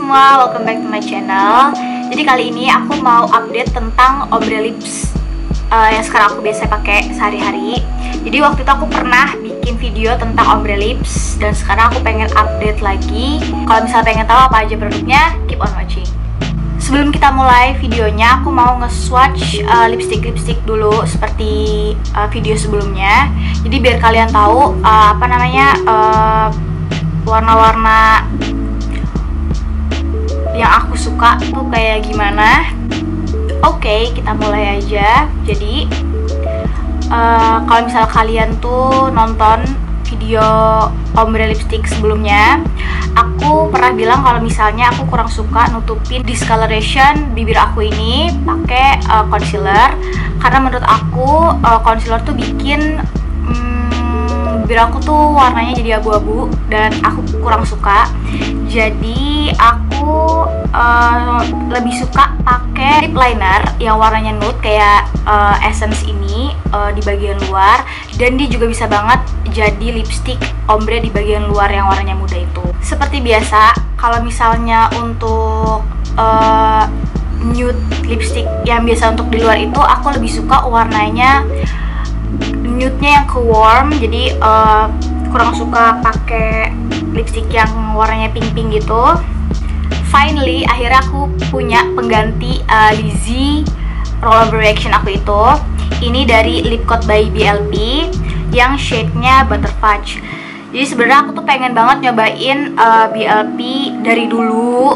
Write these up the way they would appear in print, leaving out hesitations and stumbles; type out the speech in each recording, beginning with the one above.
semua, welcome back to my channel. Jadi kali ini aku mau update tentang ombre lips yang sekarang aku biasa pakai sehari-hari. Jadi waktu itu aku pernah bikin video tentang ombre lips dan sekarang aku pengen update lagi. Kalau misalnya pengen tahu apa aja produknya, keep on watching. Sebelum kita mulai videonya, aku mau nge-swatch lipstick dulu seperti video sebelumnya. Jadi biar kalian tahu warna-warna yang aku suka tuh kayak gimana. Oke, kita mulai aja. Jadi kalau misalnya kalian tuh nonton video ombre lipstick sebelumnya, aku pernah bilang kalau misalnya aku kurang suka nutupin discoloration bibir aku ini pakai concealer, karena menurut aku concealer tuh bikin bibir aku tuh warnanya jadi abu-abu dan aku kurang suka. Jadi aku lebih suka pakai lip liner yang warnanya nude kayak Essence ini di bagian luar, dan dia juga bisa banget jadi lipstick ombre di bagian luar yang warnanya muda itu. Seperti biasa, kalau misalnya untuk nude lipstick yang biasa untuk di luar itu, aku lebih suka warnanya nude-nya yang ke warm. Jadi kurang suka pakai lipstick yang warnanya pink-pink gitu. Finally, akhirnya aku punya pengganti Lizzie Rollover Reaction aku itu. Ini dari Lip Coat by BLP yang shade-nya Butterfudge. Jadi sebenarnya aku tuh pengen banget nyobain BLP dari dulu,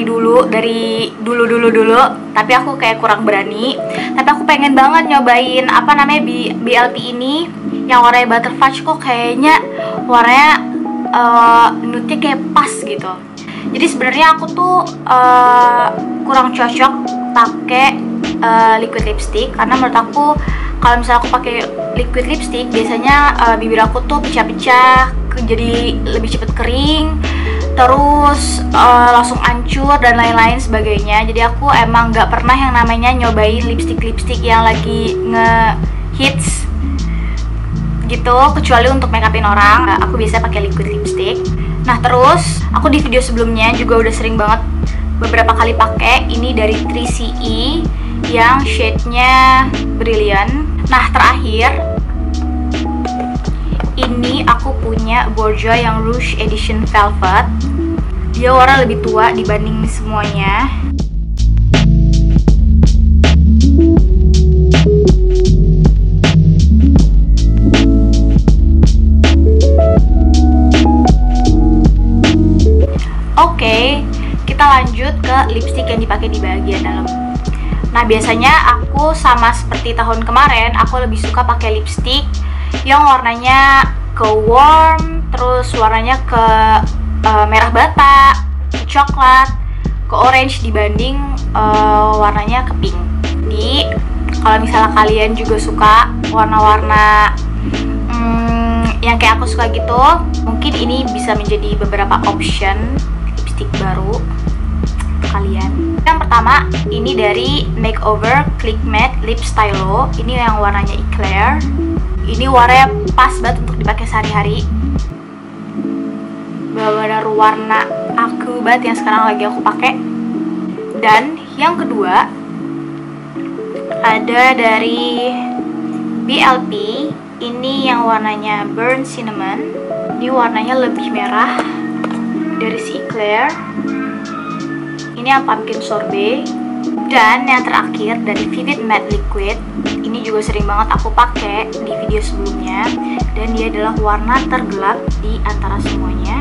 tapi aku kayak kurang berani. Tapi aku pengen banget nyobain BLP ini yang warnanya Butterfudge. Kok kayaknya warnanya nude-nya kayak pas gitu. Jadi sebenarnya aku tuh kurang cocok pakai liquid lipstick, karena menurut aku kalau misalnya aku pakai liquid lipstick biasanya bibir aku tuh pecah-pecah, jadi lebih cepet kering, terus langsung hancur dan lain-lain sebagainya. Jadi aku emang nggak pernah yang namanya nyobain lipstick yang lagi nge-hits gitu, kecuali untuk make upin orang. Aku biasa pakai liquid lipstick. Nah terus aku di video sebelumnya juga udah sering banget beberapa kali pakai ini dari 3CE yang shade-nya Brilliant. Nah terakhir ini aku punya Borjois yang Rouge Edition Velvet. Dia warna lebih tua dibanding semuanya. Oke, kita lanjut ke lipstick yang dipakai di bagian dalam. Nah biasanya aku sama seperti tahun kemarin, aku lebih suka pakai lipstick yang warnanya ke warm, terus warnanya ke merah bata, ke coklat, ke orange dibanding warnanya ke pink. Jadi kalau misalnya kalian juga suka warna-warna yang kayak aku suka gitu, mungkin ini bisa menjadi beberapa option lipstick baru untuk kalian. Yang pertama ini dari Makeover Click Matte Lip Stylo. Ini yang warnanya eclair. Ini warnanya pas banget untuk dipakai sehari-hari. Benar-benar warna aku banget yang sekarang lagi aku pakai. Dan yang kedua ada dari BLP. Ini yang warnanya Burnt Cinnamon. Ini warnanya lebih merah dari si eclair. Ini yang Pumpkin Sorbet. Dan yang terakhir dari Vivid Matte Liquid. Ini juga sering banget aku pakai di video sebelumnya, dan dia adalah warna tergelap di antara semuanya.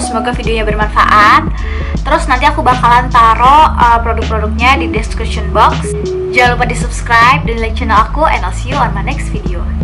semoga videonya bermanfaat. Terus nanti aku bakalan taruh produk-produknya di description box. Jangan lupa di subscribe dan like channel aku, and I'll see you on my next video.